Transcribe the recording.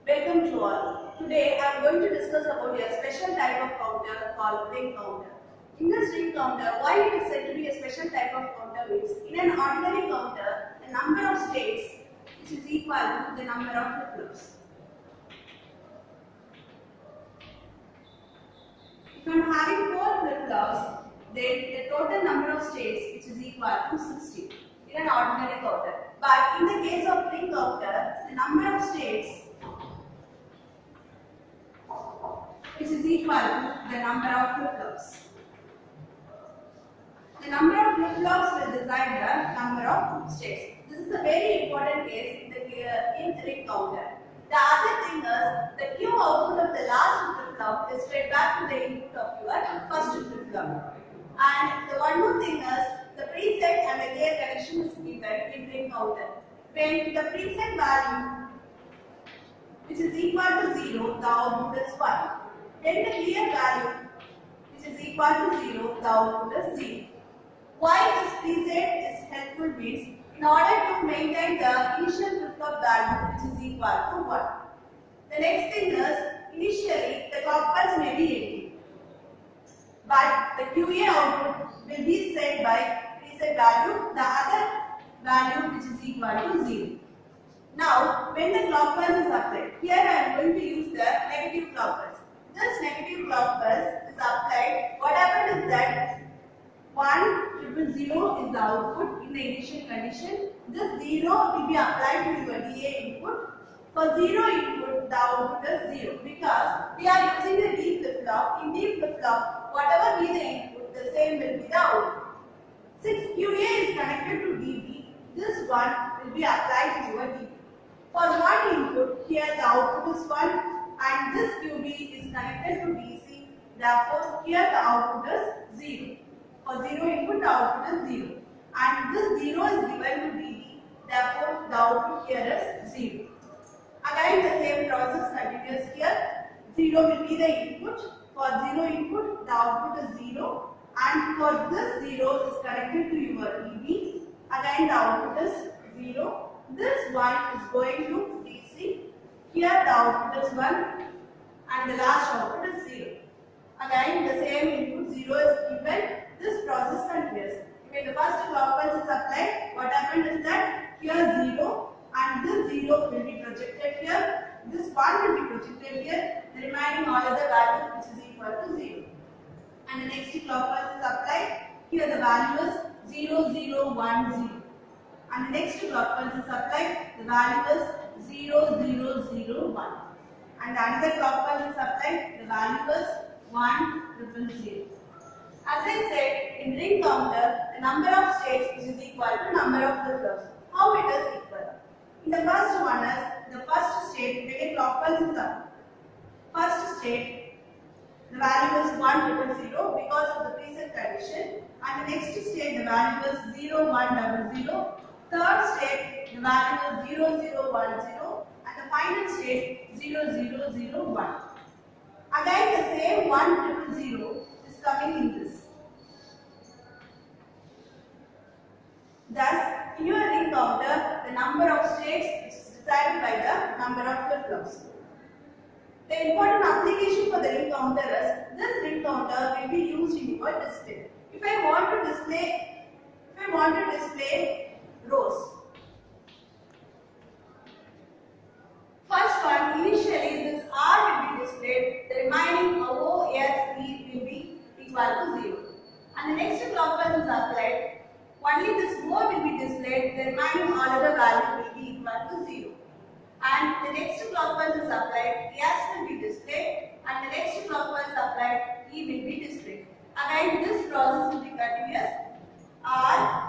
Welcome to all. Today I am going to discuss about a special type of counter called ring counter. In this ring counter, why it is said to be a special type of counter means in an ordinary counter, the number of states which is equal to the number of flip-flops. If I am having 4 flip-flops, then the total number of states which is equal to 60 in an ordinary counter. But in the case of ring counter, the number of states which is equal to the number of flip-flops. The number of flip-flops will decide the number of states. This is a very important case in the ring counter. The other thing is, the Q output of the last flip-flop is fed back to the input of your first flip-flop. And the one more thing is, the preset and the clear connection is given in ring counter. When the preset value which is equal to 0, the output is 1. When the clear value which is equal to 0, the output is 0. Why this preset is helpful means, in order to maintain the initial flip-flop value which is equal to 1. The next thing is, initially the clock pulse may be empty, but the QA output will be set by preset value, the other value which is equal to 0. Now, when the clock pulse is applied, here I am going to use the negative clock pulse. This negative clock pulse is applied. What happened is that 100 is the output in the initial condition. This 0 will be applied to your DA input. For 0 input, the output is 0 because we are using the D flip-flop. In D flip-flop, whatever be the input, the same will be the output. Since QA is connected to DB, this one will be applied to your DB. For one input, here the output is 1 and this QB is connected to DC. Therefore, here the output is 0. For 0 input, the output is 0. And this 0 is given to DB. Therefore, the output here is 0. Again, the same process continues here. 0 will be the input. For 0 input, the output is 0. And for this 0 is connected to your DB. Again, the output is 0. This one is going to DC. Here the output is 1 and the last output is 0. Again, the same input 0 is given. This process continues. When the first clock pulse is applied, what happened is that here 0 and this 0 will be projected here. This 1 will be projected here. The remaining all other values which is equal to 0. And the next clock pulse is applied. Here the value is 0, 0, 1, 0. And the next clock pulse is applied. The value is 0, 0, 0, 1. And another clock pulse is applied. The value is 1, 0, 0. As I said, in ring counter, the number of states which is equal to number of flip-flops. How it is equal? In the first one is the first state when a clock pulse is up. First state, the value is 1, 0, 0 because of the preset condition. And the next state, the value is 0, 1, 0, 0. Third state, the value is 0, 0, 1, 0. And the final state, 0, 0, 0, 1. Again, the same 1, 0, 0 is coming in this. Thus, in your ring counter, the number of states is decided by the number of flip-flops. The important application for the ring counter is, this ring counter will be used in your display. If I want to display rows. First one, initially this R will be displayed, the remaining O, S, E will be equal to 0. And the next clock pulse is applied, only this O will be displayed, the remaining all other values will be equal to 0. And the next clock pulse is applied, S will be displayed, and the next clock pulse applied, E will be displayed. Again, this process will be continuous. R,